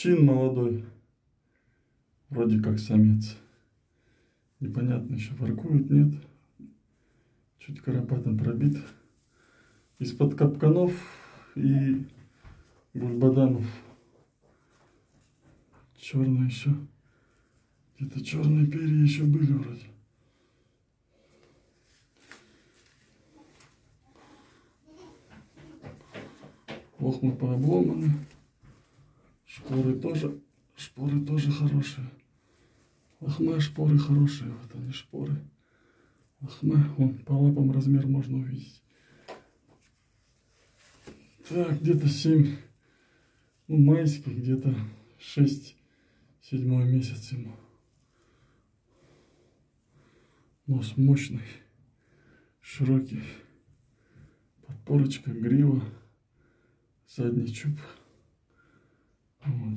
чин молодой. Вроде как самец. Непонятно еще, воркует, нет. Чуть карапатом пробит. Из-под капканов и гульбаданов. Черные еще. Где-то черные перья еще были вроде. Лохмы пообломаны. Шпоры тоже хорошие. Лохма, шпоры хорошие. Вот они, шпоры. Лохма, вон, по лапам размер можно увидеть. Так, где-то 7, ну, майский, где-то 6, 7 месяц ему. Нос мощный, широкий, подпорочка, грива, задний чуб. Вот.